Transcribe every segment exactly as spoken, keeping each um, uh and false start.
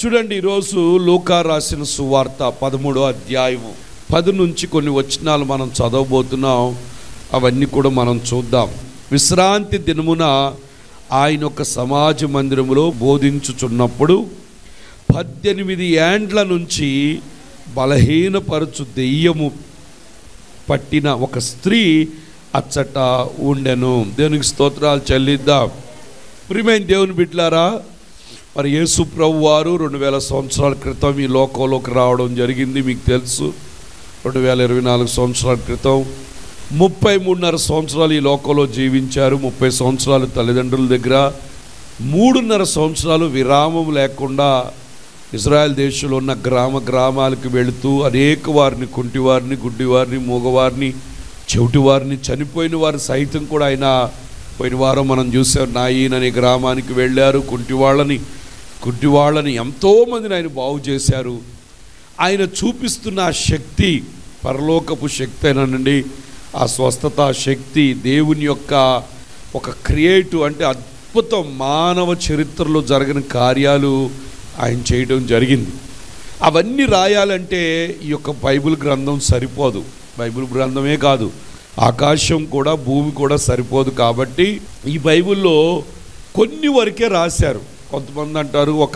చూడండి, ఈరోజు లూకా రాసిన సువార్త పదమూడో అధ్యాయము పది నుంచి కొన్ని వచనాలు మనం చదవబోతున్నాం. అవన్నీ కూడా మనం చూద్దాం. విశ్రాంతి దినమున ఆయన ఒక సమాజ మందిరములో బోధించుచున్నప్పుడు పద్దెనిమిది ఏండ్ల నుంచి బలహీనపరచు దెయ్యము పట్టిన ఒక స్త్రీ అచ్చట ఉండెను. దేవునికి స్తోత్రాలు చెల్లిద్దాం. ప్రియమైన దేవుని బిడ్డలారా, మరి యేసు ప్రభు వారు రెండు వేల సంవత్సరాల క్రితం ఈ లోకంలోకి రావడం జరిగింది. మీకు తెలుసు, రెండు వేల ఇరవై నాలుగు సంవత్సరాల క్రితం ముప్పై మూడున్నర సంవత్సరాలు ఈ లోకంలో జీవించారు. ముప్పై సంవత్సరాలు తల్లిదండ్రుల దగ్గర, మూడున్నర సంవత్సరాలు విరామం లేకుండా ఇజ్రాయెల్ దేశంలో ఉన్న గ్రామ గ్రామాలకు వెళుతూ అనేక వారిని, కుంటివారిని, గుడ్డివారిని, మూగవారిని, చెవిటివారిని, చనిపోయిన వారు సైతం కూడా ఆయన పోయిన వారం మనం చూసాం. నాయీన్ అనే గ్రామానికి వెళ్ళారు. కుంటివాళ్ళని గుడ్డివాళ్ళని ఎంతోమందిని ఆయన బాగు చేశారు. ఆయన చూపిస్తున్న ఆ శక్తి పరలోకపు శక్తి అయినండి. ఆ స్వస్థత శక్తి దేవుని యొక్క ఒక క్రియేటివ్, అంటే అద్భుతం, మానవ చరిత్రలో జరిగిన కార్యాలు ఆయన చేయడం జరిగింది. అవన్నీ రాయాలంటే ఈ యొక్క బైబిల్ గ్రంథం సరిపోదు. బైబిల్ గ్రంథమే కాదు, ఆకాశం కూడా భూమి కూడా సరిపోదు. కాబట్టి ఈ బైబిల్లో కొన్ని వరకే రాశారు. కొంతమంది అంటారు ఒక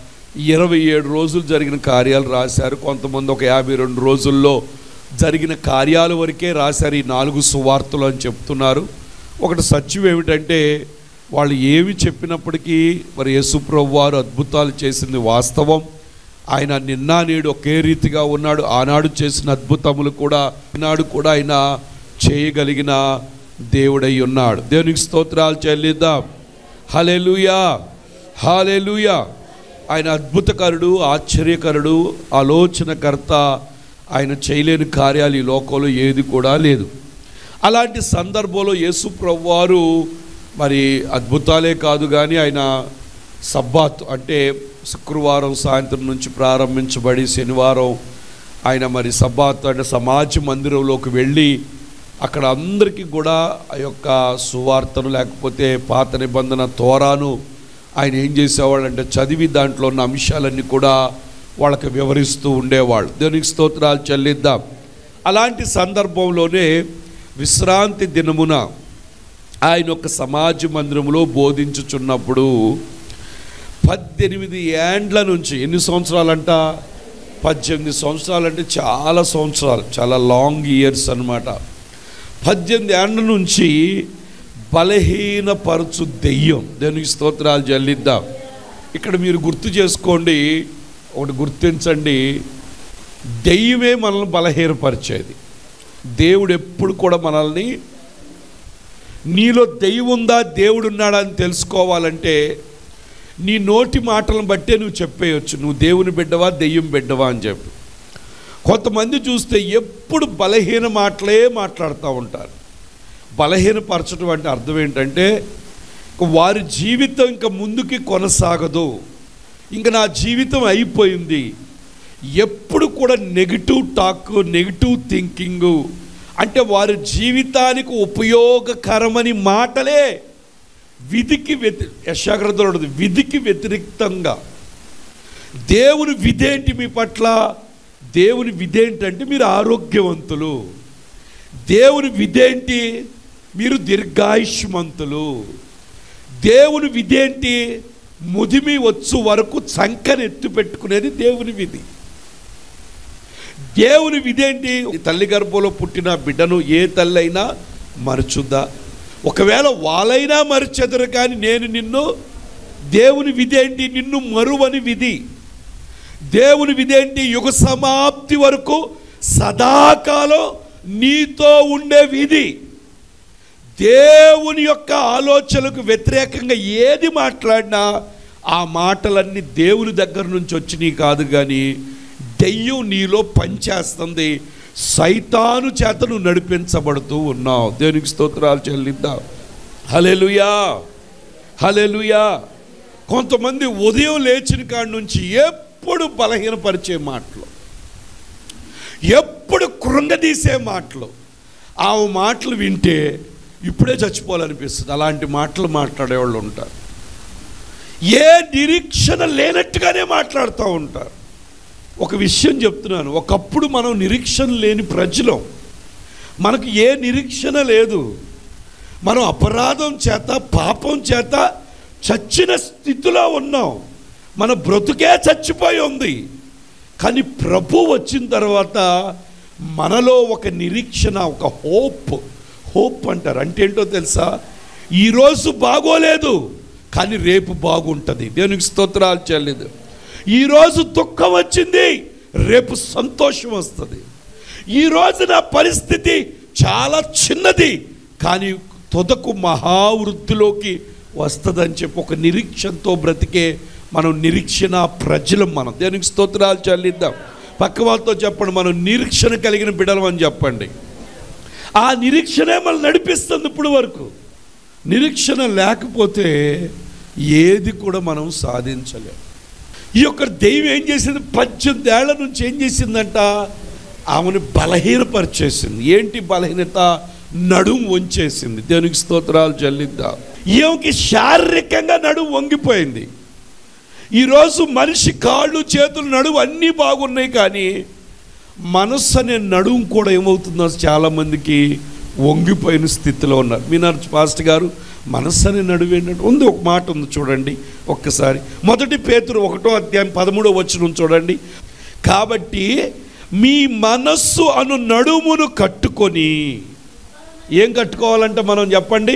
ఇరవై ఏడు రోజులు జరిగిన కార్యాలు రాశారు. కొంతమంది ఒక యాభై రెండు రోజుల్లో జరిగిన కార్యాల వరకే రాశారు ఈ నాలుగు సువార్తలు అని చెప్తున్నారు. ఒకటి సత్యం ఏమిటంటే, వాళ్ళు ఏమి చెప్పినప్పటికీ మరి యేసు ప్రభువు వారు అద్భుతాలు చేసింది వాస్తవం. ఆయన నిన్న నేడు ఒకే రీతిగా ఉన్నాడు. ఆనాడు చేసిన అద్భుతములు కూడా ఈనాడు కూడా ఆయన చేయగలిగిన దేవుడై ఉన్నాడు. దేవునికి స్తోత్రాలు చెల్లిద్దాం. హల్లెలూయా, హల్లెలూయా. ఆయన అద్భుతకరుడు, ఆశ్చర్యకరుడు, ఆలోచనకర్త. ఆయన చేయలేని కార్యాలు ఈ లోకంలో ఏది కూడా లేదు. అలాంటి సందర్భంలో యేసు ప్రభువారు మరి అద్భుతాలే కాదు కానీ ఆయన సబ్బాత్ అంటే శుక్రవారం సాయంత్రం నుంచి ప్రారంభించబడి శనివారం ఆయన మరి సబ్బాత్ అంటే సమాజ మందిరంలోకి వెళ్ళి అక్కడ అందరికీ కూడా ఆ యొక్క సువార్తను లేకపోతే పాత నిబంధన తోరాను ఆయన ఏం చేసేవాళ్ళు అంటే చదివి దాంట్లో ఉన్న అంశాలన్నీ కూడా వాళ్ళకి వివరిస్తూ ఉండేవాళ్ళు. దేవునికి స్తోత్రాలు చెల్లిద్దాం. అలాంటి సందర్భంలోనే విశ్రాంతి దినమున ఆయన ఒక సమాజ మందిరంలో బోధించుచున్నప్పుడు పద్దెనిమిది ఏండ్ల నుంచి, ఎన్ని సంవత్సరాలంట? పద్దెనిమిది సంవత్సరాలు. అంటే చాలా సంవత్సరాలు, చాలా లాంగ్ ఇయర్స్ అన్నమాట. పద్దెనిమిది ఏండ్ల నుంచి బలహీనపరచు దెయ్యం. దేవునికి స్తోత్రాలు చెల్లిద్దాం. ఇక్కడ మీరు గుర్తు చేసుకోండి, ఒకటి గుర్తించండి, దెయ్యమే మనల్ని బలహీనపరిచేది. దేవుడు ఎప్పుడు కూడా మనల్ని, నీలో దెయ్యం ఉందా దేవుడు ఉన్నాడా అని తెలుసుకోవాలంటే నీ నోటి మాటలను బట్టే నువ్వు చెప్పేయచ్చు, నువ్వు దేవుని బిడ్డవా దెయ్యం బిడ్డవా అని చెప్పి. కొంతమంది చూస్తే ఎప్పుడు బలహీన మాటలే మాట్లాడుతూ ఉంటారు. బలహీనపరచడం అంటే అర్థం ఏంటంటే వారి జీవితం ఇంకా ముందుకి కొనసాగదు, ఇంకా నా జీవితం అయిపోయింది. ఎప్పుడు కూడా నెగిటివ్ టాక్, నెగిటివ్ థింకింగు, అంటే వారి జీవితానికి ఉపయోగకరమని మాటలే విధికి వ్యతి యశాగ్రంథంలో విధికి వ్యతిరేక్తంగా. దేవుని విధేంటి మీ పట్ల? దేవుని విధేంటంటే మీరు ఆరోగ్యవంతులు. దేవుని విధేంటి? మీరు దీర్ఘాయుష్మంతులు. దేవుని విధేంటి? ముదిమి వచ్చు వరకు చంకని ఎత్తు పెట్టుకునేది దేవుని విధి. దేవుని విధేంటి? తల్లి గర్భంలో పుట్టిన బిడ్డను ఏ తల్లి అయినా మరచుద్దా? ఒకవేళ వాళ్ళైనా మరచెదరు కానీ నేను నిన్ను, దేవుని విధేంటి? నిన్ను మరువని విధి. దేవుని విధేంటి? యుగ సమాప్తి వరకు సదాకాలం నీతో ఉండే విధి. దేవుని యొక్క ఆలోచనలకు వ్యతిరేకంగా ఏది మాట్లాడినా ఆ మాటలన్నీ దేవుని దగ్గర నుంచి వచ్చినాయి కాదు కానీ దెయ్యం నీలో పనిచేస్తుంది. సైతాను చేత నువ్వు నడిపించబడుతూ ఉన్నావు. దేవునికి స్తోత్రాలు చెల్లిద్దాం. హల్లెలూయా, హల్లెలూయా. కొంతమంది ఉదయం లేచిన కాడి నుంచి ఎప్పుడు బలహీనపరిచే మాటలు, ఎప్పుడు కృంగదీసే మాటలు, ఆ మాటలు వింటే ఇప్పుడే చచ్చిపోవాలనిపిస్తుంది. అలాంటి మాటలు మాట్లాడేవాళ్ళు ఉంటారు. ఏ నిరీక్షణ లేనట్టుగానే మాట్లాడుతూ ఉంటారు. ఒక విషయం చెప్తున్నాను, ఒకప్పుడు మనం నిరీక్షణ లేని ప్రజలం. మనకు ఏ నిరీక్షణ లేదు. మనం అపరాధం చేత పాపం చేత చచ్చిన స్థితిలో ఉన్నాం. మన బ్రతుకే చచ్చిపోయి ఉంది. కానీ ప్రభు వచ్చిన తర్వాత మనలో ఒక నిరీక్షణ, ఒక హోప్ హోప్ అంటారు. అంటే ఏంటో తెలుసా? ఈరోజు బాగోలేదు కానీ రేపు బాగుంటుంది. దేవునికి స్తోత్రాలు చెల్లిదు. ఈరోజు దుఃఖం వచ్చింది, రేపు సంతోషం వస్తుంది. ఈరోజు నా పరిస్థితి చాలా చిన్నది కానీ తుదకు మహావృద్ధిలోకి వస్తుందని చెప్పి ఒక నిరీక్షణతో బ్రతికే మనం నిరీక్షణ ప్రజలం. మనం దేవునికి స్తోత్రాలు చెల్లిద్దాం. పక్క వాళ్ళతో చెప్పండి, మనం నిరీక్షణ కలిగిన బిడ్డలం అని చెప్పండి. ఆ నిరీక్షణే మనం నడిపిస్తుంది ఇప్పుడు వరకు. నిరీక్షణ లేకపోతే ఏది కూడా మనం సాధించలేం. ఈ యొక్క దైవం ఏం చేసింది? పద్దెనిమిది ఏళ్ల నుంచి ఏం చేసిందంట? ఆమెను బలహీనపరిచేసింది. ఏంటి బలహీనత? నడుము వంచేసింది. దేవునికి స్తోత్రాలు చెల్లిద్దాం. ఈమెకి శారీరకంగా నడుము వంగిపోయింది. ఈరోజు మనిషి కాళ్ళు చేతులు నడుము అన్నీ బాగున్నాయి కానీ మనస్సు అనే నడుము కూడా ఏమవుతుందో చాలామందికి వంగిపోయిన స్థితిలో ఉన్నారు. మీనార్ పాస్టర్ గారు మనస్సు అనే నడువు ఏంటంటే ఉంది, ఒక మాట ఉంది చూడండి ఒక్కసారి. మొదటి పేతురు ఒకటో అధ్యాయం పదమూడో వచనం చూడండి. కాబట్టి మీ మనస్సు అను నడుమును కట్టుకొని, ఏం కట్టుకోవాలంటే మనం చెప్పండి,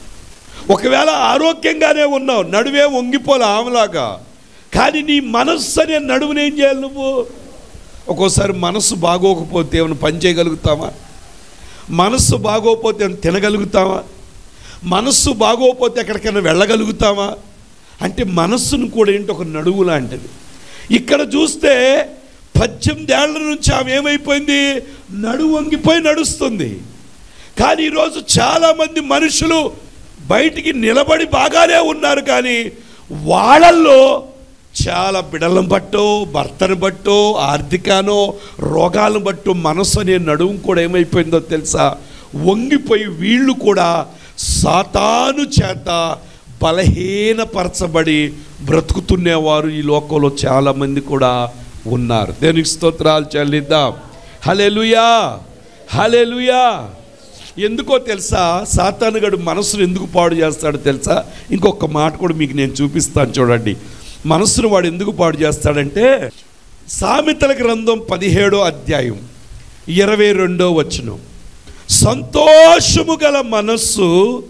ఒకవేళ ఆరోగ్యంగానే ఉన్నావు, నడువే వంగిపోలే ఆమెలాగా, కానీ నీ మనస్సు అనే నడువుని ఏం చేయాలి నువ్వు? ఒక్కోసారి మనస్సు బాగోకపోతే ఏమైనా పని చేయగలుగుతామా? మనస్సు బాగోకపోతే ఏమైనా తినగలుగుతామా? మనస్సు బాగోకపోతే ఎక్కడికైనా వెళ్ళగలుగుతామా? అంటే మనస్సును కూడా ఏంటి, ఒక నడువు లాంటిది. ఇక్కడ చూస్తే పద్దెనిమిది ఏళ్ల నుంచి ఆమె ఏమైపోయింది? నడువు వంగిపోయి నడుస్తుంది. కానీ ఈరోజు చాలామంది మనుషులు బయటికి నిలబడి బాగానే ఉన్నారు కానీ వాళ్ళల్లో చాలా బిడలను బట్టో, భర్తను బట్టో, ఆర్థికానో, రోగాలను బట్టో మనసు అనే నడుము కూడా ఏమైపోయిందో తెలుసా? వంగిపోయి వీళ్ళు కూడా సాతాను చేత బలహీనపరచబడి బ్రతుకుతున్నవారు ఈ లోకంలో చాలామంది కూడా ఉన్నారు. దేవునికి స్తోత్రాలు చెల్లిద్దాం. హల్లెలూయా, హల్లెలూయా. ఎందుకో తెలుసా? సాతానుగాడు మనసును ఎందుకు పాడు చేస్తాడో తెలుసా? ఇంకొక మాట కూడా మీకు నేను చూపిస్తాను చూడండి. మనసును వాడు ఎందుకు పాడు చేస్తాడంటే, సామెతల గ్రంథం పదిహేడో అధ్యాయం ఇరవై రెండో వచనం, సంతోషము గల మనస్సు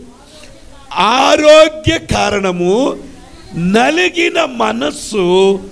ఆరోగ్య కారణము, నలిగిన మనస్సు.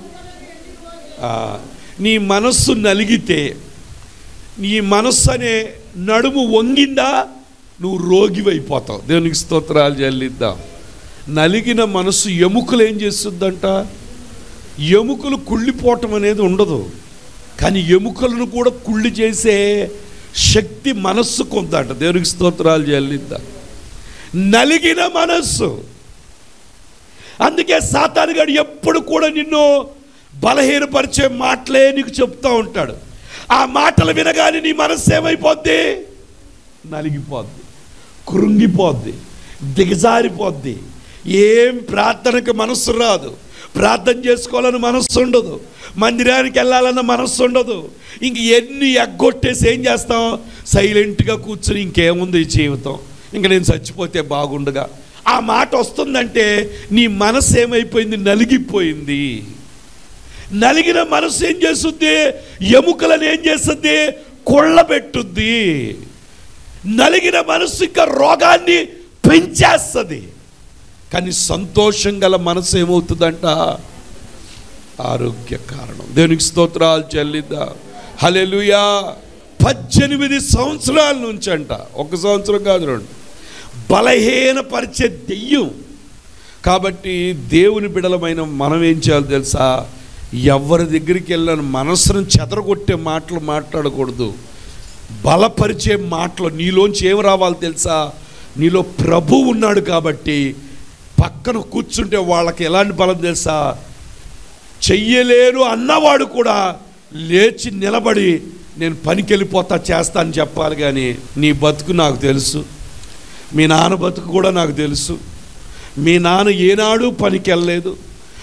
నీ మనస్సు నలిగితే, నీ మనస్సు అనే నడుము వంగిందా, నువ్వు రోగివైపోతావు. దేవునికి స్తోత్రాలు చెల్లిద్దాం. నలిగిన మనస్సు ఎముకలు ఏం చేస్తుందంట? ఎముకలు కుళ్ళిపోవటం అనేది ఉండదు, కానీ ఎముకలను కూడా కుళ్ళి చేసే శక్తి మనస్సుకు ఉందంట. దేవునికి స్తోత్రాలు చెల్లిద్దాం. నలిగిన మనస్సు. అందుకే సాతానుగాడు ఎప్పుడు కూడా నిన్ను బలహీనపరిచే మాటలే నీకు చెప్తూ ఉంటాడు. ఆ మాటలు వినగానే నీ మనస్సు ఏమైపోద్ది? నలిగిపోద్ది, కృంగిపోద్ది, దిగజారిపోద్ది. ఏం ప్రార్థనకు మనస్సు రాదు, ప్రార్థన చేసుకోవాలని మనస్సు ఉండదు, మందిరానికి వెళ్ళాలన్న మనస్సు ఉండదు. ఇంక ఎన్ని ఎగ్గొట్టేసి ఏం చేస్తాం? సైలెంట్గా కూర్చొని ఇంకేముంది ఈ జీవితం, ఇంక నేను చచ్చిపోతే బాగుండగా. ఆ మాట వస్తుందంటే నీ మనస్సు ఏమైపోయింది? నలిగిపోయింది. నలిగిన మనస్సు ఏం చేస్తుంది? ఎముకలను ఏం చేస్తుంది? కొళ్ళబెట్టుద్ది. నలిగిన మనస్సు ఇంకా రోగాన్ని పెంచేస్తుంది. కానీ సంతోషం గల మనసు ఏమవుతుందంట? ఆరోగ్య కారణం. దేవునికి స్తోత్రాలు చెల్లిద్దా. హల్లెలూయా. పద్దెనిమిది సంవత్సరాల నుంచి అంట, ఒక సంవత్సరం కాదు రెండు, బలహీనపరిచే దెయ్యం. కాబట్టి దేవుని బిడలమైన మనం ఏం చేయాలి తెలుసా? ఎవరి దగ్గరికి వెళ్ళిన మనసును చెదరగొట్టే మాటలు మాట్లాడకూడదు. బలపరిచే మాటలు నీలోంచి ఏమి రావాలి తెలుసా? నీలో ప్రభు ఉన్నాడు కాబట్టి పక్కన కూర్చుంటే వాళ్ళకి ఎలాంటి బలం తెలుసా? చెయ్యలేరు అన్నవాడు కూడా లేచి నిలబడి నేను పనికి వెళ్ళిపోతా, చేస్తా అని చెప్పాలి. కానీ నీ బతుకు నాకు తెలుసు, మీ నాన్న బతుకు కూడా నాకు తెలుసు. మీ నాన్న ఏనాడు పనికి వెళ్ళలేదు,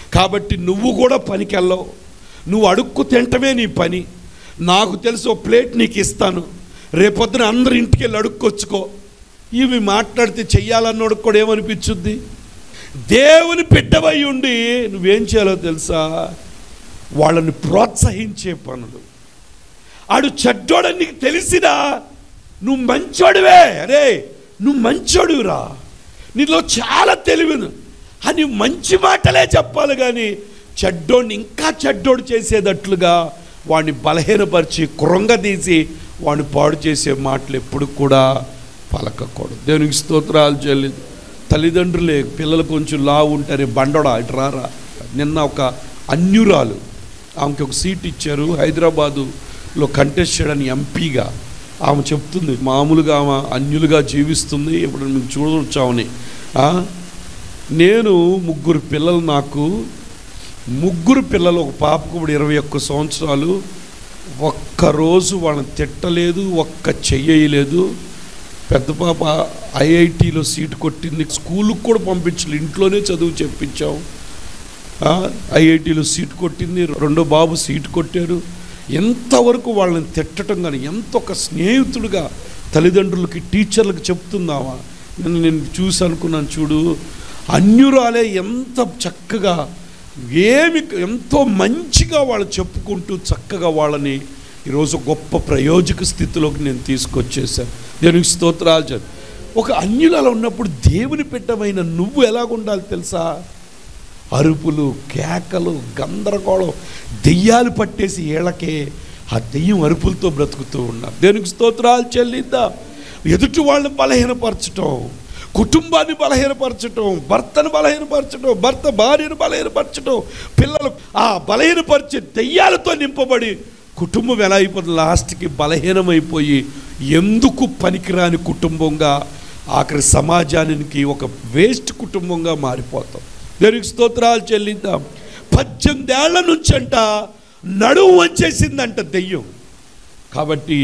కాబట్టి నువ్వు కూడా పనికి వెళ్ళవు, నువ్వు అడుక్కు తింటమే నీ పని. నాకు తెలిసి ఓ ప్లేట్ నీకు ఇస్తాను, రేపొద్దున అందరు ఇంటికి వెళ్ళి అడుక్కొచ్చుకో. ఇవి మాట్లాడితే చెయ్యాలన్నోడికి కూడా ఏమనిపించుద్ది? దేవుని బిడ్డవై ఉండి నువ్వేం చేయాలో తెలుసా? వాళ్ళని ప్రోత్సహించే పనులు. ఆడు చెడ్డోడని నీకు తెలిసినా నువ్వు మంచోడివే, అరే నువ్వు మంచోడురా, నీలో చాలా తెలివిను అని మంచి మాటలే చెప్పాలి. కానీ చెడ్డోడిని ఇంకా చెడ్డోడు చేసేటట్లుగా వాడిని బలహీనపరిచి కృంగదీసి వాడిని పాడు చేసే మాటలు ఎప్పుడు కూడా పలకకూడదు. దేవునికి స్తోత్రాలు చెల్లి. తల్లిదండ్రులే పిల్లలు కొంచెం లావు ఉంటారే, బండోడా ఇటు రారా. నిన్న ఒక అన్యురాలు, ఆమెకి ఒక సీట్ ఇచ్చారు, హైదరాబాదులో కంటెస్ట్ చేయడానికి ఎంపీగా. ఆమె చెప్తుంది, మామూలుగా ఆమె అన్యులుగా జీవిస్తుంది, ఇప్పుడు మీకు చూడవచ్చామని. నేను ముగ్గురు పిల్లలు, నాకు ముగ్గురు పిల్లలు, ఒక పాపకు ఇప్పుడు ఇరవై ఒక్క సంవత్సరాలు. ఒక్కరోజు వాళ్ళని తిట్టలేదు, ఒక్క చెయ్యలేదు. పెద్ద పాప ఐఐటీలో సీటు కొట్టింది, స్కూల్కి కూడా పంపించలేదు, ఇంట్లోనే చదువు చెప్పించాం. ఐఐటీలో సీటు కొట్టింది, రెండో బాబు సీటు కొట్టారు. ఎంతవరకు వాళ్ళని తిట్టడం కానీ, ఎంత ఒక స్నేహితుడిగా తల్లిదండ్రులకి టీచర్లకు చెప్తుందామా. నేను నేను చూసి అనుకున్నాను, చూడు అన్యురాలే ఎంత చక్కగా, ఏమి ఎంతో మంచిగా వాళ్ళు చెప్పుకుంటూ చక్కగా వాళ్ళని ఈరోజు గొప్ప ప్రయోజక స్థితిలోకి నేను తీసుకొచ్చేసాను. దేవునికి స్తోత్రాలు. ఒక అన్యులలో ఉన్నప్పుడు దేవుని బిడ్డమైన నువ్వు ఎలాగుండాలి తెలుసా? అరుపులు, కేకలు, గందరగోళం, దెయ్యాలు పట్టేసి ఏళ్ళకే ఆ దెయ్యం అరుపులతో బ్రతుకుతూ ఉన్నారు. దేవునికి స్తోత్రాలు చెల్లిద్దాం. ఎదుటి వాళ్ళని బలహీనపరచటం, కుటుంబాన్ని బలహీనపరచటం, భర్తను బలహీనపరచటం, భర్త భార్యను బలహీనపరచటం, పిల్లలు ఆ బలహీనపరిచే దెయ్యాలతో నింపబడి కుటుంబం ఎలా అయిపోతుంది? లాస్ట్కి బలహీనమైపోయి ఎందుకు పనికిరాని కుటుంబంగా, ఆఖరి సమాజానికి ఒక వేస్ట్ కుటుంబంగా మారిపోతాం. దేవునికి స్తోత్రాలు చెల్లిద్దాం. పద్దెనిమిది ఏళ్ల నుంచి అంట నడువు వంచేసిందంట దెయ్యం. కాబట్టి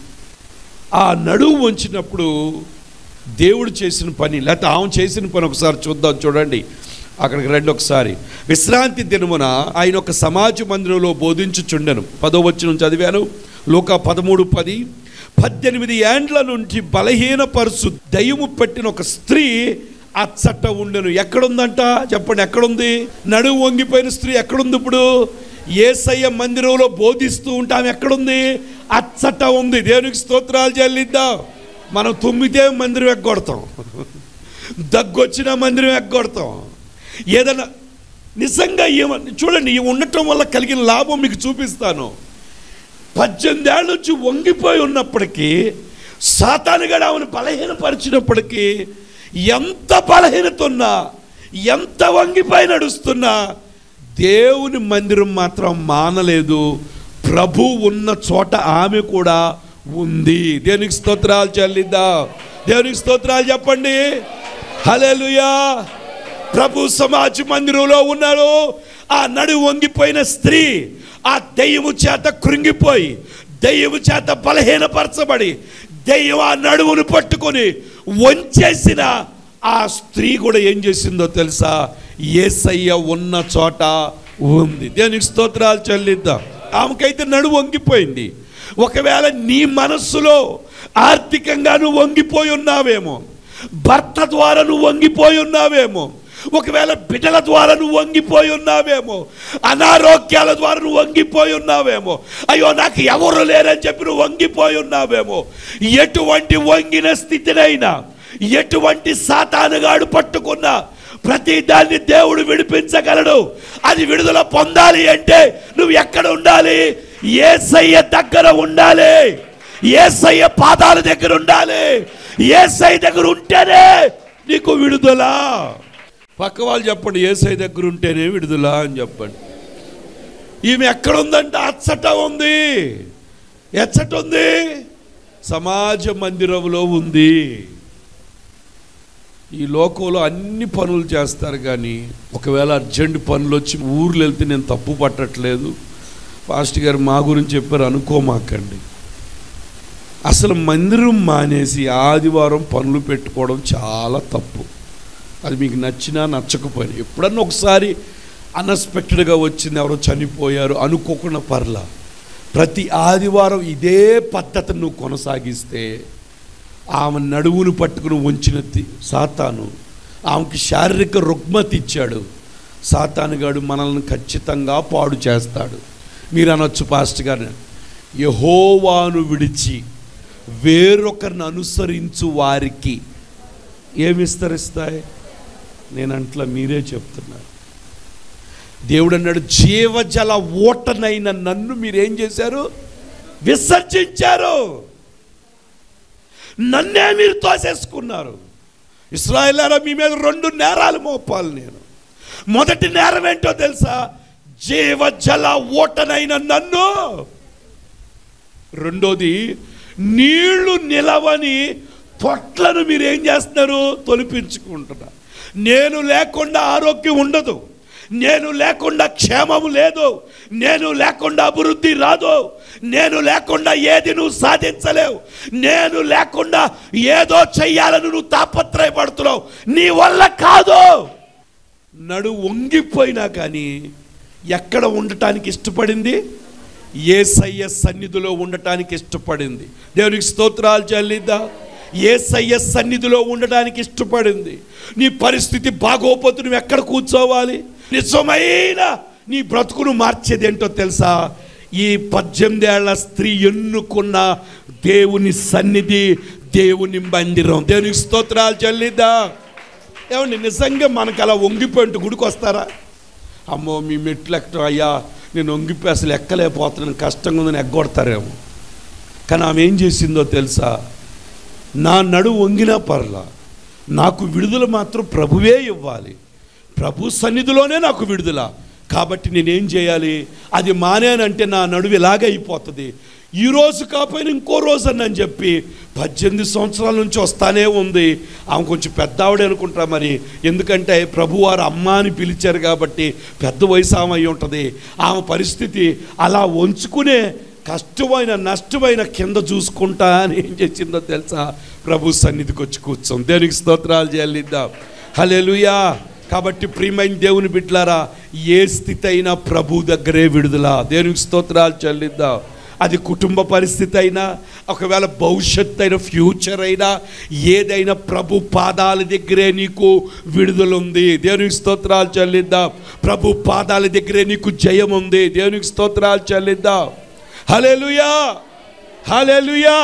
ఆ నడువు వంచినప్పుడు దేవుడు చేసిన పని, లేకపోతే ఆమె చేసిన పని ఒకసారి చూద్దాం. చూడండి, అక్కడికి రండి ఒకసారి. విశ్రాంతి దినమున ఆయన ఒక సమాజ మందిరంలో బోధించుచుండెను. పదో వచనం చదివాను, లూకా పదమూడు పది. పద్దెనిమిది ఏండ్ల నుంచి బలహీనపరుచు దయ్యము పెట్టిన ఒక స్త్రీ అచ్చట ఉండెను. ఎక్కడుందంట చెప్పండి, ఎక్కడుంది? నడుము వంగిపోయిన స్త్రీ ఎక్కడుంది? ఇప్పుడు యేసయ్య మందిరంలో బోధిస్తూ ఉంటాం, ఎక్కడుంది? అచ్చట ఉంది. దేవునికి స్తోత్రాలు చెల్లిద్దాం. మనం తుమ్మితే మందిరం ఎగ్గొడతాం, దగ్గొచ్చిన మందిరం ఎగ్గొడతాం. ఏదైనా నిజంగా ఏమని చూడండి, ఉండటం వల్ల కలిగిన లాభం మీకు చూపిస్తాను. పద్దెనిమిది ఏళ్ళ నుంచి వంగిపోయి ఉన్నప్పటికీ, సాతానుగాడు ఆమెను బలహీనపరిచినప్పటికీ, ఎంత బలహీనత ఉన్నా, ఎంత వంగిపోయి నడుస్తున్నా దేవుని మందిరం మాత్రం మానలేదు. ప్రభు ఉన్న చోట ఆమె కూడా ఉంది. దేవునికి స్తోత్రాలు చెల్లిద్దాం. దేవునికి స్తోత్రాలు చెప్పండి. హల్లెలూయా. ప్రభు సమాజ మందిరంలో ఉన్నారు. ఆ నడుము వంగిపోయిన స్త్రీ ఆ దెయ్యము చేత కృంగిపోయి, దెయ్యము చేత బలహీనపరచబడి, దెయ్యం ఆ నడుమును పట్టుకొని వంచేసిన ఆ స్త్రీ కూడా ఏం చేసిందో తెలుసా? యేసయ్య ఉన్న చోట ఉంది. దేవునికి స్తోత్రాలు చెల్లిద్దాం. ఆమెకైతే నడుము వంగిపోయింది. ఒకవేళ నీ మనస్సులో ఆర్థికంగా నువ్వు వంగిపోయి ఉన్నావేమో, భర్త ద్వారా నువ్వు వంగిపోయి ఉన్నావేమో, ఒకవేళ బిడ్డల ద్వారా నువ్వు వంగిపోయి ఉన్నావేమో, అనారోగ్యాల ద్వారా నువ్వు వంగిపోయి ఉన్నావేమో, అయ్యో నాకు ఎవరు లేరని చెప్పి నువ్వు వంగిపోయి ఉన్నావేమో. ఎటువంటి వంగిన స్థితినైనా, ఎటువంటి సాతానుగాడు పట్టుకున్నా ప్రతి దాన్ని దేవుడు విడిపించగలడు. అది విడుదల పొందాలి అంటే నువ్వు ఎక్కడ ఉండాలి? యేసయ్య దగ్గర ఉండాలి. యేసయ్య పాదాల దగ్గర ఉండాలి. యేసయ్య దగ్గర ఉంటేనే నీకు విడుదల. పక్క వాళ్ళు చెప్పండి, యేసయ్య దగ్గర ఉంటేనే విడుదల అని చెప్పండి. ఈమె ఎక్కడ ఉందంటే అచ్చట ఉంది. ఎచ్చట ఉంది? సమాజ మందిరంలో ఉంది. ఈ లోకంలో అన్ని పనులు చేస్తారు, కానీ ఒకవేళ అర్జెంట్ పనులు వచ్చి ఊర్లు వెళ్తే నేను తప్పు పట్టట్లేదు, పాస్టర్ గారు మా గురించి చెప్పారు అనుకోమాకండి. అసలు మందిరం మానేసి ఆదివారం పనులు పెట్టుకోవడం చాలా తప్పు. అది మీకు నచ్చినా నచ్చకపోయినా ఎప్పుడన్నా ఒకసారి అన్ఎక్స్పెక్టెడ్గా వచ్చింది, ఎవరో చనిపోయారు అనుకోకుండా పర్లా. ప్రతి ఆదివారం ఇదే పద్ధతిని నువ్వు కొనసాగిస్తే ఆమె నడువును పట్టుకుని వంచినది సాతాను. ఆమెకి శారీరక రుగ్మతి ఇచ్చాడు. సాతానుగాడు మనల్ని ఖచ్చితంగా పాడు చేస్తాడు. మీరు అనొచ్చు, పాస్టర్ గారు, యెహోవాను విడిచి వేరొకరిని అనుసరించు వారికి ఏమి విస్తరిస్తాయి? నేనంట్లా మీరే చెప్తున్నారు. దేవుడు అన్నాడు, జీవజల ఓటనైన నన్ను మీరేం చేశారు? విసర్జించారు. నన్నే మీరు తోసేసుకున్నారు. ఇశ్రాయేలులారా, మీ మీద రెండు నేరాలు మోపాలి నేను. మొదటి నేరం ఏంటో తెలుసా? జీవజల ఓటనైన నన్ను. రెండోది, నీళ్లు నిలవని తొట్లను మీరు ఏం చేస్తున్నారు? తొలిపించుకుంటున్నారు. నేను లేకుండా ఆరోగ్యం ఉండదు, నేను లేకుండా క్షేమము లేదు, నేను లేకుండా అభివృద్ధి రాదు, నేను లేకుండా ఏది నువ్వు సాధించలేవు, నేను లేకుండా ఏదో చెయ్యాలని నువ్వు తాపత్రయపడుతున్నావు, నీ వల్ల కాదు. నడు వంగిపోయినా కానీ ఎక్కడ ఉండటానికి ఇష్టపడింది? యేసయ్య సన్నిధిలో ఉండటానికి ఇష్టపడింది. దేవునికి స్తోత్రాలు చెల్లిద్దాం. యేసయ్య సన్నిధిలో ఉండడానికి ఇష్టపడింది. నీ పరిస్థితి బాగోపోతే నువ్వు ఎక్కడ కూర్చోవాలి? నిజమైన నీ బ్రతుకును మార్చేది ఏంటో తెలుసా? ఈ పద్దెనిమిది ఏళ్ల స్త్రీ ఎన్నుకున్న దేవుని సన్నిధి, దేవుని మందిరం. దేవునికి స్తోత్రాలు చెల్లిద్దాం. ఏమండి, నిజంగా మనకు అలా వంగిపోయింటు గుడికి వస్తారా? అమ్మో మీ మెట్లు ఎక్కడ అయ్యా, నేను వంగిపోయి అసలు ఎక్కలేకపోతున్నాను, కష్టంగా ఉందని ఎగ్గొడతారేమో. కానీ ఆమె ఏం చేసిందో తెలుసా? నా నడు వంగినా పర్లా, నాకు విడుదల మాత్రం ప్రభువే ఇవ్వాలి. ప్రభు సన్నిధిలోనే నాకు విడుదల. కాబట్టి నేనేం చేయాలి? అది మానేనంటే నా నడువు ఇలాగే అయిపోతుంది. ఈరోజు కాకపోయినా ఇంకో రోజు అని చెప్పి పద్దెనిమిది సంవత్సరాల నుంచి వస్తానే ఉంది. ఆమె కొంచెం పెద్ద ఆవిడ అనుకుంటా మరి, ఎందుకంటే ప్రభువారు అమ్మ అని పిలిచారు కాబట్టి పెద్ద వయసు ఆమె అయి ఉంటుంది. ఆమె పరిస్థితి అలా వంచుకునే కష్టమైన నష్టమైన కింద చూసుకుంటా అని ఏం చేసిందో తెలుసా? ప్రభు సన్నిధికి వచ్చి కూర్చోం. దేవునికి స్తోత్రాలు చెల్లిద్దాం. హల్లెలూయా. కాబట్టి ప్రియమైన దేవుని బిడ్డలారా, ఏ స్థితి అయినా ప్రభు దగ్గరే విడుదల. దేవునికి స్తోత్రాలు చెల్లిద్దాం. అది కుటుంబ పరిస్థితి అయినా, ఒకవేళ భవిష్యత్తు అయినా, ఫ్యూచర్ అయినా, ఏదైనా ప్రభు పాదాల దగ్గరే నీకు విడుదల ఉంది. దేవునికి స్తోత్రాలు చెల్లిద్దాం. ప్రభు పాదాల దగ్గరే నీకు జయం ఉంది. దేవునికి స్తోత్రాలు చెల్లిద్దాం. హల్లెలూయా, హల్లెలూయా.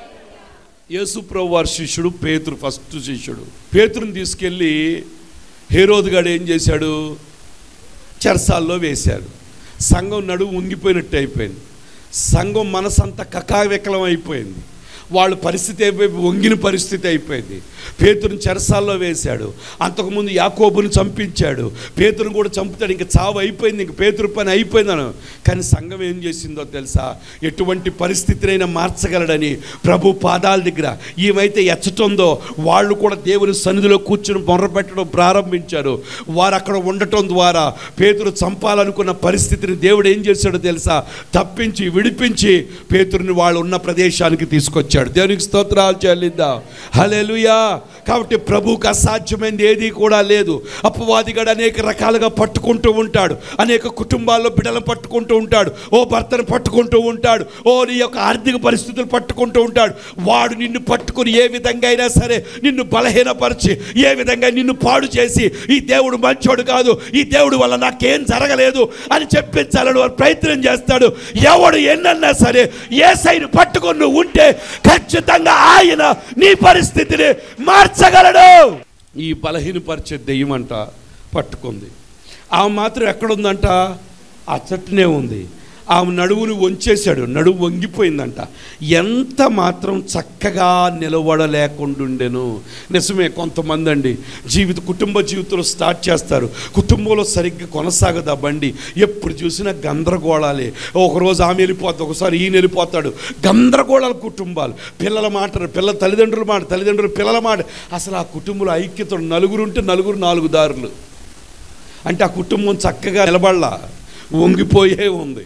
యేసు ప్రభు వారి శిష్యుడు పేతురు, ఫస్ట్ శిష్యుడు. పేతురుని తీసుకెళ్ళి హేరోదు గాడు ఏం చేశాడు? చెరసాల్లో వేశాడు. సంఘం నడుము వంగిపోయినట్టు అయిపోయింది. సంఘం మనసంతా కకావికలం అయిపోయింది. వాళ్ళ పరిస్థితి అయిపోయి వంగిన పరిస్థితి అయిపోయింది. పేతురుని చెరసాల్లో వేశాడు. అంతకుముందు యాకోబుని చంపించాడు. పేతురుని కూడా చంపుతాడు. ఇంక చావు అయిపోయింది, ఇంక పేతురు పని అయిపోయిందను. కానీ సంఘం ఏం చేసిందో తెలుసా? ఎటువంటి పరిస్థితినైనా మార్చగలడని ప్రభు పాదాల దగ్గర ఏమైతే ఎచ్చటుందో వాళ్ళు కూడా దేవుని సన్నిధిలో కూర్చుని మొర్రపెట్టడం ప్రారంభించారు. వారు అక్కడ ఉండటం ద్వారా పేతురు చంపాలనుకున్న పరిస్థితిని దేవుడు ఏం చేశాడో తెలుసా? తప్పించి విడిపించి పేతురుని వాళ్ళు ఉన్న ప్రదేశానికి తీసుకొచ్చాడు. దేవునికి స్తోత్రాలు చెల్లిద్దాం. హల్లెలూయా. కాబట్టి ప్రభువుకు అసాధ్యమైనది ఏది కూడా లేదు. అపవాదిగాడు అనేక రకాలుగా పట్టుకుంటూ ఉంటాడు. అనేక కుటుంబాల్లో బిడ్డలను పట్టుకుంటూ ఉంటాడు. ఓ భర్తను పట్టుకుంటూ ఉంటాడు. ఓ నీ యొక్క ఆర్థిక పరిస్థితులు పట్టుకుంటూ ఉంటాడు. వాడు నిన్ను పట్టుకుని ఏ విధంగా అయినా సరే నిన్ను బలహీనపరిచి, ఏ విధంగా నిన్ను పాడు చేసి, ఈ దేవుడు మంచోడు కాదు, ఈ దేవుడు వల్ల నాకేం జరగలేదు అని చెప్పించాలని వాడు ప్రయత్నం చేస్తాడు. ఎవడు ఎన్నన్నా సరే యేసయ్యను పట్టుకుని నువ్వు ఉంటే ఖచ్చితంగా ఆయన నీ పరిస్థితిని మార్చగలడు. ఈ బలహీనపరిచే దెయ్యమంట పట్టుకుంది. ఆమె మాత్రం ఎక్కడుందంట? ఆ చెట్టునే ఉంది. ఆమె నడువును వంచేశాడు. నడువు వంగిపోయిందంట. ఎంత మాత్రం చక్కగా నిలబడలేకుండుండెను. నిజమే, కొంతమంది అండి జీవిత కుటుంబ జీవితంలో స్టార్ట్ చేస్తారు, కుటుంబంలో సరిగ్గా కొనసాగదు ఆ బండి. ఎప్పుడు చూసినా గందరగోళాలే. ఒకరోజు ఆమె వెళ్ళిపోతుంది, ఒకసారి ఈయన వెళ్ళిపోతాడు. గందరగోళాల కుటుంబాలు. పిల్లల మాట, పిల్లల తల్లిదండ్రుల మాట, తల్లిదండ్రులు పిల్లల మాట. అసలు ఆ కుటుంబంలో ఐక్యత, నలుగురు ఉంటే నలుగురు నాలుగు దారులు. అంటే ఆ కుటుంబం చక్కగా నిలబడలా, వంగిపోయే ఉంది.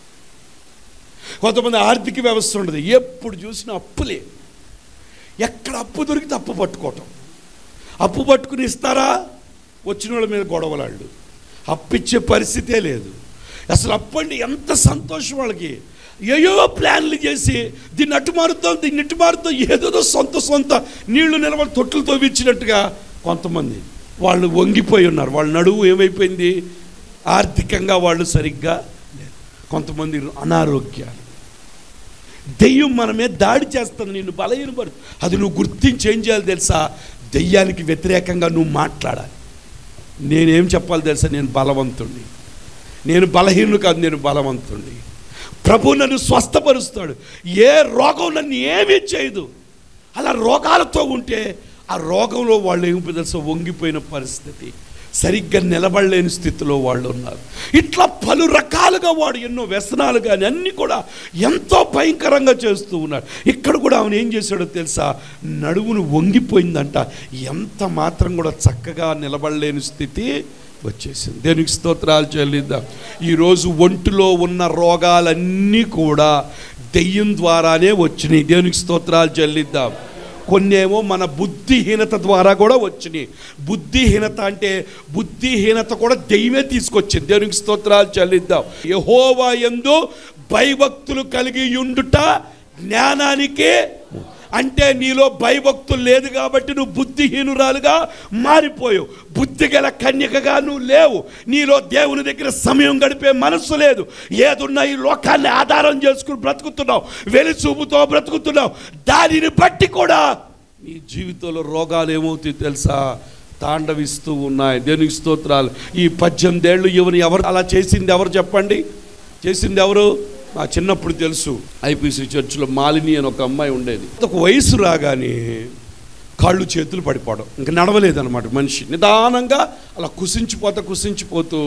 కొంతమంది ఆర్థిక వ్యవస్థ ఉండదు, ఎప్పుడు చూసినా అప్పులే. ఎక్కడ అప్పు దొరికితే అప్పు పట్టుకోవటం. అప్పు పట్టుకుని ఇస్తారా? వచ్చిన వాళ్ళ మీద గొడవలాళ్ళు. అప్పిచ్చే పరిస్థితే లేదు. అసలు అప్పండి ఎంత సంతోషం వాళ్ళకి. ఏయో ప్లాన్లు చేసి దీన్ని అటు మారుతాం, దీన్ని ఇటు మారుతాం, ఏదేదో సొంత సొంత నీళ్లు నిలబడి తొట్టులు తవ్వించినట్టుగా కొంతమంది వాళ్ళు వంగిపోయి ఉన్నారు. వాళ్ళ నడువు ఏమైపోయింది, ఆర్థికంగా వాళ్ళు సరిగ్గా లేదు. కొంతమంది అనారోగ్యాలు, దెయ్యం మన మీద దాడి చేస్తుంది, నిన్ను బలహీనపడు. అది నువ్వు గుర్తించి ఏం చేయాలి తెలుసా, దెయ్యానికి వ్యతిరేకంగా నువ్వు మాట్లాడాలి. నేనేం చెప్పాలి తెలుసా, నేను బలవంతుణ్ణి, నేను బలహీనుడు కాదు, నేను బలవంతుణ్ణి. ప్రభు నన్ను స్వస్థపరుస్తాడు, ఏ రోగం నన్ను ఏమీ చేయదు. అలా రోగాలతో ఉంటే ఆ రోగంలో వాళ్ళు ఏమి తెలుసా, వంగిపోయిన పరిస్థితి, సరిగ్గా నిలబడలేని స్థితిలో వాళ్ళు ఉన్నారు. ఇట్లా పలు రకాలుగా వాడు ఎన్నో వ్యసనాలు కానీ అన్నీ కూడా ఎంతో భయంకరంగా చేస్తూ ఉన్నాడు. ఇక్కడ కూడా అవను ఏం చేశాడో తెలుసా, నడువును వంగిపోయిందంట, ఎంత మాత్రం కూడా చక్కగా నిలబడలేని స్థితి వచ్చేసింది. దేవునికి స్తోత్రాలు చెల్లిద్దాం. ఈరోజు ఒంటిలో ఉన్న రోగాలన్నీ కూడా దెయ్యం ద్వారానే వచ్చినాయి. దేవునికి స్తోత్రాలు చెల్లిద్దాం. కొన్నేమో మన బుద్ధిహీనత ద్వారా కూడా వచ్చినాయి. బుద్ధిహీనత అంటే బుద్ధిహీనత కూడా దెయ్యమే తీసుకొచ్చింది. దేవునికి స్తోత్రాలు చెల్లిద్దాం. యెహోవా యందు భయభక్తులు కలిగి ఉండుట జ్ఞానానికి, అంటే నీలో భయభక్తులు లేదు కాబట్టి నువ్వు బుద్ధిహీనురాలుగా మారిపోయావు. బుద్ధి గల కన్యకగా నువ్వు లేవు. నీలో దేవుని దగ్గర సమయం గడిపే మనస్సు లేదు. ఏదున్నా ఈ లోకాన్ని ఆధారం చేసుకుని బ్రతుకుతున్నావు, వెలిచూపుతో బ్రతుకుతున్నావు. దానిని బట్టి కూడా నీ జీవితంలో రోగాలు ఏమవుతాయి తెలుసా, తాండవిస్తూ ఉన్నాయి. దేవునికి స్తోత్రాలు. ఈ పద్దెనిమిది ఏళ్ళు ఎవరు ఎవరు అలా చేసింది, ఎవరు చెప్పండి, చేసింది ఎవరు? మా చిన్నప్పుడు తెలుసు, ఐపీసీ చర్చిలో మాలిని అని ఒక అమ్మాయి ఉండేది. ఒక వయసు రాగానే కాళ్ళు చేతులు పడిపోవడం, ఇంకా నడవలేదన్నమాట. మనిషి నిదానంగా అలా కుసించిపోతా కుసించిపోతూ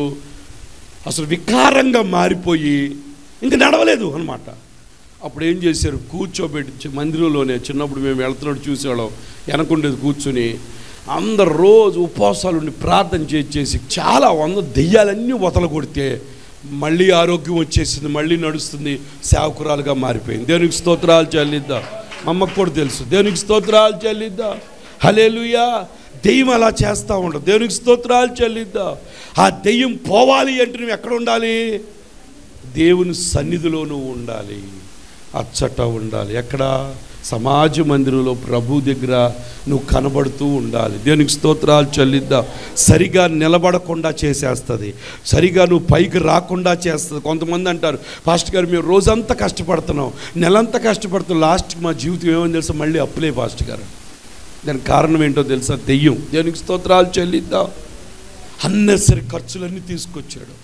అసలు వికారంగా మారిపోయి ఇంక నడవలేదు అనమాట. అప్పుడు ఏం చేశారు, కూర్చోబెట్టి మందిరంలోనే, చిన్నప్పుడు మేము వెళ్తున్నట్టు చూసేవాళ్ళం, వెనకుండేది కూర్చుని అందరు రోజు ఉపవాసాలు ఉండి ప్రార్థన చేసి చేసి చాలా వంద దెయ్యాలన్నీ వతల కొడితే మళ్ళీ ఆరోగ్యం వచ్చేసింది, మళ్ళీ నడుస్తుంది, సేవకురాలుగా మారిపోయింది. దేవునికి స్తోత్రాలు చెల్లిద్దాం. మా అమ్మకు కూడా తెలుసు. దేవునికి స్తోత్రాలు చెల్లిద్దాం. హల్లెలూయా. దెయ్యం అలా చేస్తూ ఉండదు. దేవునికి స్తోత్రాలు చెల్లిద్దాం. ఆ దెయ్యం పోవాలి అంటే నువ్వు ఎక్కడ ఉండాలి, దేవుని సన్నిధిలో నువ్వు ఉండాలి, అచ్చట ఉండాలి. ఎక్కడ, సమాజ మందిరంలో ప్రభు దగ్గర నువ్వు కనబడుతూ ఉండాలి. దేవునికి స్తోత్రాలు చెల్లిద్దాం. సరిగా నిలబడకుండా చేసేస్తుంది, సరిగా నువ్వు పైకి రాకుండా చేస్తుంది. కొంతమంది అంటారు, పాస్టర్ గారు మేము రోజంతా కష్టపడుతున్నాం, నెలంతా కష్టపడుతున్నాం, లాస్ట్కి మా జీవితం ఏమని తెలుసా, మళ్ళీ అప్పులే పాస్టర్ గారు. దానికి కారణం ఏంటో తెలుసా, దెయ్యం. దేవునికి స్తోత్రాలు చెల్లిద్దాం. అన్నెసరి ఖర్చులన్నీ తీసుకొచ్చాడు,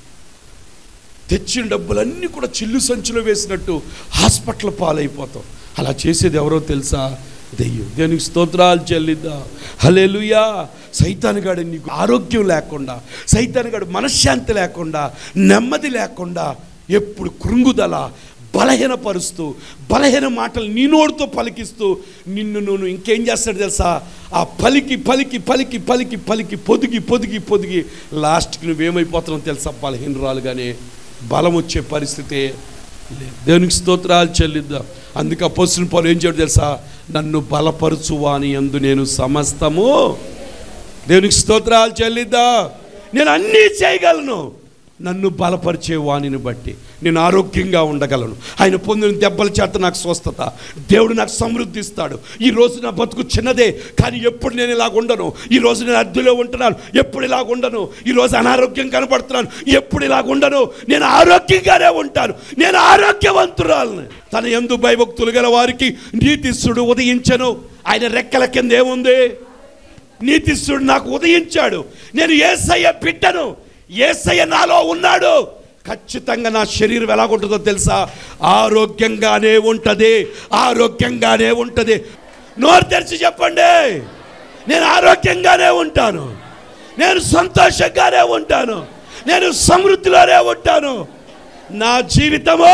తెచ్చిన డబ్బులన్నీ కూడా చిల్లు సంచిలో వేసినట్టు హాస్పిటల్ పాలైపోతాం. అలా చేసేది ఎవరో తెలుసా, దెయ్యం. దేవునికి స్తోత్రాలు చెల్లిద్దాం. హల్లెలూయా. సైతానుగాడు నీకు ఆరోగ్యం లేకుండా, సైతానుగాడు మనశ్శాంతి లేకుండా, నెమ్మది లేకుండా, ఎప్పుడు కృంగుదల, బలహీనపరుస్తూ, బలహీన మాటలు నీ నోటితో పలికిస్తూ నిన్ను నువ్వు ఇంకేం చేస్తాడు తెలుసా, ఆ పలికి పలికి పలికి పలికి పలికి పొదిగి పొదిగి పొదిగి లాస్ట్కి నువ్వేమైపోతున్నావు తెలుసా, బలహీనరాలుగానే, బలం వచ్చే పరిస్థితి లేదు. దేవునికి స్తోత్రాలు చెల్లిద్దాం. అందుకే అపోస్తలుడు పౌలు ఏం చేయడు తెలుసా, నన్ను బలపరచువాని యందు నేను సమస్తము. దేవునికి స్తోత్రాలు చెల్లిద్దాం. నేను అన్నీ చేయగలను, నన్ను బలపరిచే వాణిని బట్టి నేను ఆరోగ్యంగా ఉండగలను. ఆయన పొందిన దెబ్బల చేత నాకు స్వస్థత, దేవుడు నాకు సమృద్ధి ఇస్తాడు. ఈరోజు నా బతుకు చిన్నదే, కానీ ఎప్పుడు నేను ఇలాగ ఉండను. ఈరోజు నేను అద్దెలో ఉంటున్నాను, ఎప్పుడు ఇలాగ ఉండను. ఈరోజు అనారోగ్యం కనబడుతున్నాను, ఎప్పుడు ఇలాగ ఉండను. నేను ఆరోగ్యంగానే ఉంటాను, నేను ఆరోగ్యవంతురాలని. తన యందు భయభక్తులు గల వారికి నీతిస్తుడు ఉదయించను. ఆయన రెక్కల కింద ఏముంది, నీతిస్తుడు నాకు ఉదయించాడు. నేను యేసయ్య బిడ్డను, యేసయ్య నాలో ఉన్నాడు. ఖచ్చితంగా నా శరీరం ఎలాగుంటుందో తెలుసా, ఆరోగ్యంగానే ఉంటుంది, ఆరోగ్యంగానే ఉంటుంది. నోరు తెరిచి చెప్పండి, నేను ఆరోగ్యంగానే ఉంటాను, నేను సంతోషంగానే ఉంటాను, నేను సమృద్ధిలోనే ఉంటాను. నా జీవితము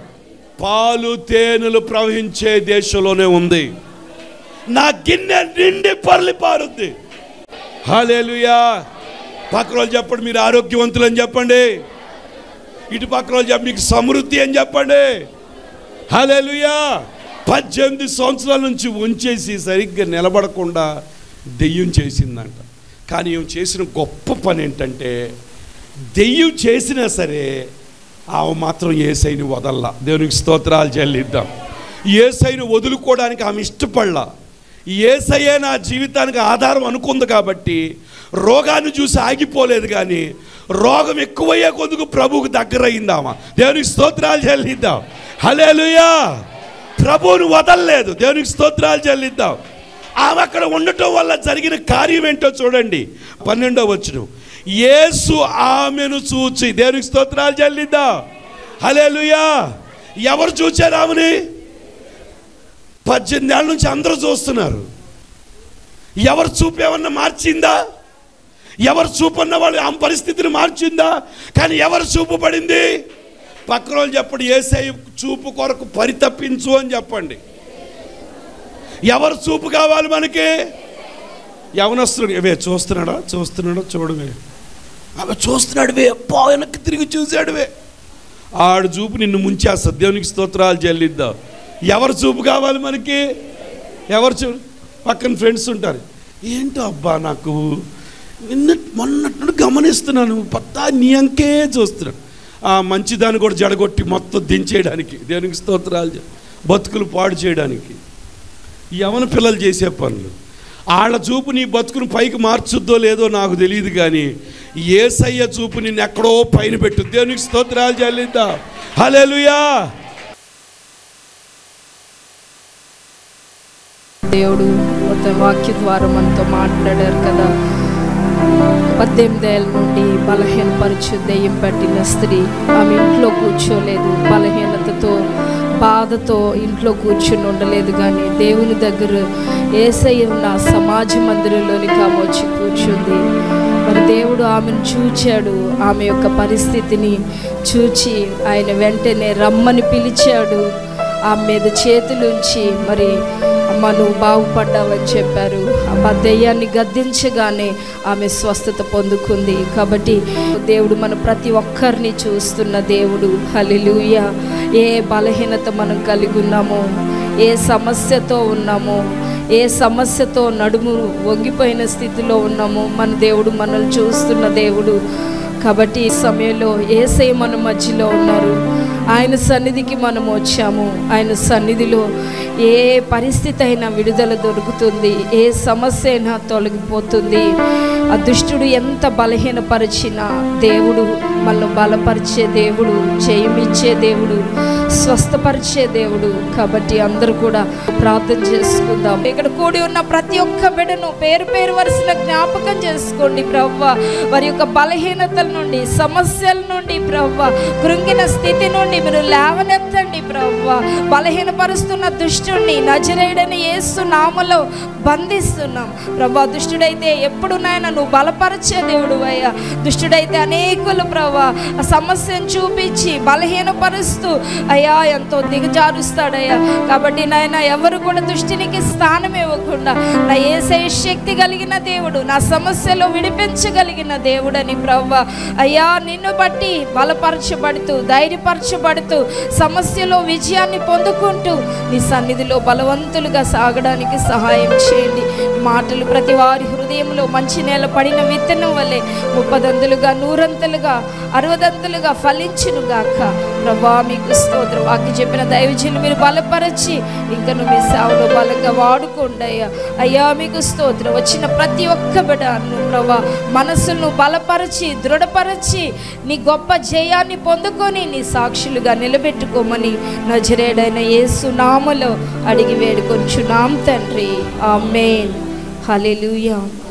పాలు తేనెలు ప్రవహించే దేశంలోనే ఉంది. నా గిన్నె నిండి పొర్లి పారుద్ది. హల్లెలూయా. పక్క రోజు చెప్పండి మీరు ఆరోగ్యవంతులు అని చెప్పండి, ఇటు పక్క రోజు చెప్పండి మీకు సమృద్ధి అని చెప్పండి. హల్లెలూయా. పద్దెనిమిది సంవత్సరాల నుంచి ఉంచేసి సరిగ్గా నిలబడకుండా దెయ్యం చేసిందంట. కానీ ఏం చేసిన గొప్ప పని ఏంటంటే, దెయ్యం చేసినా సరే ఆమె మాత్రం యేసయ్యని వదల్లా. దేవునికి స్తోత్రాలు చెల్లిద్దాం. యేసయ్యని వదులుకోవడానికి ఆమె ఇష్టపడలా. యేసయ్యే నా జీవితానికి ఆధారం అనుకుంది కాబట్టి రోగాన్ని చూసి ఆగిపోలేదు, కానీ రోగం ఎక్కువయ్యే కొద్దుకు ప్రభువుకు దగ్గర అయిందామా. దేవునికి స్తోత్రాలు చెల్లిద్దాం. హల్లెలూయా. ప్రభువుని వదలలేదు. దేవునికి స్తోత్రాలు చెల్లిద్దాం. ఆమె అక్కడ ఉండటం వల్ల జరిగిన కార్యం ఏంటో చూడండి. పన్నెండో వచనం, యేసు ఆమెను చూచి, దేవునికి స్తోత్రాలు చెల్లిద్దాం. హల్లెలూయా. ఎవరు చూచారు ఆమెని? పద్దెనిమిది ఏళ్ళ నుంచి అందరూ చూస్తున్నారు. ఎవరు చూపు ఏమన్నా మార్చిందా? ఎవరు చూపు అన్న వాళ్ళు ఆమె పరిస్థితిని మార్చిందా? కానీ ఎవరు చూపు పడింది? పక్కన వాళ్ళు చెప్పండి, యేసయ్య చూపు కొరకు పరితపించు అని చెప్పండి. ఎవరు చూపు కావాలి మనకి? యవనస్తుడు వే చూస్తున్నాడా చూస్తున్నాడా చూడవే, అవి చూస్తున్నాడు వే, అబ్బా వెనక్కి తిరిగి చూశాడువే. ఆడు చూపు నిన్ను ముంచేస్తా. దేవునికి స్తోత్రాలు చెల్లిద్దాం. ఎవరు చూపు కావాలి మనకి? ఎవరు చూ పక్కన ఫ్రెండ్స్ ఉంటారు, ఏంటో అబ్బా నాకు నిన్న మొన్నట్టు గమనిస్తున్నాను, పత్తా నీ అంకే చూస్తున్నాను. ఆ మంచిదాన్ని కూడా జడగొట్టి మొత్తం దించేయడానికి, దేవునికి స్తోత్రాలు, బతుకులు పాడు చేయడానికి యవన పిల్లలు చేసే పనులు. వాళ్ళ చూపు నీ బతుకును పైకి మార్చుద్దో లేదో నాకు తెలియదు, కానీ యేసయ్య చూపు నిన్ను ఎక్కడో పైన పెట్టు. దేవునికి స్తోత్రాలు చెల్లిద్దాం. హల్లెలూయా. దేవుడు కొత్త వాక్య ద్వారా మనతో మాట్లాడారు కదా. పద్దెనిమిది ఏళ్ళ నుండి బలహీనపరచు దెయ్యం పట్టిన స్త్రీ ఆమె ఇంట్లో కూర్చోలేదు. బలహీనతతో బాధతో ఇంట్లో కూర్చొని ఉండలేదు, కానీ దేవుని దగ్గర యేసయ్య ఉన్న సమాజ మందిరంలోనికి ఆమె వచ్చి కూర్చుంది. మరి దేవుడు ఆమెను చూచాడు, ఆమె యొక్క పరిస్థితిని చూచి ఆయన వెంటనే రమ్మని పిలిచాడు. ఆమె మీద చేతులుంచి మరి అమ్మ నువ్వు బాగుపడ్డావని చెప్పారు. అమ్మ దెయ్యాన్ని గద్దించగానే ఆమె స్వస్థత పొందుకుంది. కాబట్టి దేవుడు మన ప్రతి ఒక్కరిని చూస్తున్న దేవుడు. హల్లెలూయా. ఏ బలహీనత మనం కలిగి ఉన్నామో, ఏ సమస్యతో ఉన్నామో, ఏ సమస్యతో నడుము వంగిపోయిన స్థితిలో ఉన్నామో మన దేవుడు మనల్ని చూస్తున్న దేవుడు. కాబట్టి ఈ సమయంలో యేసయ్య మన మధ్యలో ఉన్నారు. ఆయన సన్నిధికి మనం వచ్చాము. ఆయన సన్నిధిలో ఏ పరిస్థితి అయినా విడుదల దొరుకుతుంది, ఏ సమస్య అయినా తొలగిపోతుంది. ఆ దుష్టుడు ఎంత బలహీనపరిచినా దేవుడు మనల్ని బలపరిచే దేవుడు, జయమిచ్చే దేవుడు, స్వస్థపరిచే దేవుడు. కాబట్టి అందరూ కూడా ప్రార్థన చేసుకుందాం. ఇక్కడ కూడి ఉన్న ప్రతి ఒక్క బిడ్డను పేరు పేరు వరుసలో జ్ఞాపకం చేసుకోండి ప్రభువా. వారి యొక్క బలహీనతల నుండి, సమస్యల నుండి ప్రభువా, కృంగిన స్థితి నుండి మీరు లేవనెత్తండి ప్రభువా. బలహీనపరుస్తున్న దుష్టుడిని నజరేయుడైన యేసు నామములో బంధిస్తున్నాం ప్రభువా. దుష్టుడైతే ఎప్పుడు నాయన నువ్వు బలపరిచే దేవుడు అయ్యా. దుష్టుడైతే అనేకులు ప్రభువా ఆ సమస్యను చూపించి బలహీనపరుస్తూ అయ్యా ఎంతో దిగజారుస్తాడయ్యా. కాబట్టి నాయన ఎవరు కూడా దుష్టినికి స్థానం ఇవ్వకుండా నా యేసయ్య శక్తి కలిగిన దేవుడు, నా సమస్యలో విడిపించగలిగిన దేవుడని ప్రభువా అయ్యా నిన్ను బట్టి బలపరచబడుతూ ధైర్యపరచబడుతూ సమస్యలో విజయాన్ని పొందుకుంటూ నీ సన్నిధిలో బలవంతులుగా సాగడానికి సహాయం చేయండి. మాటలు ప్రతి వారి హృదయంలో మంచి నేల పడిన విత్తనం వల్లే ముప్పదంతులుగా, నూరంతులుగా, అరవదంతులుగా ఫలించునుగాక. ప్రభా మీకు స్తోత్రం. వాక్యం చెప్పిన దైవజనులు మీరు బలపరచి ఇంకను మీ సేవలో బలంగా వాడుకోండి అయ్యా. అయ్యా మీకు స్తోత్రం. వచ్చిన ప్రతి ఒక్క బిడ్డను ప్రభా మనసును బలపరచి దృఢపరచి నీ గొప్ప జయాన్ని పొందుకొని నీ సాక్షులుగా నిలబెట్టుకోమని నజరేయుడైన యేసు నామములో అడిగి వేడుకొంచున్నాం తండ్రి. ఆమేన్. హల్లెలూయా.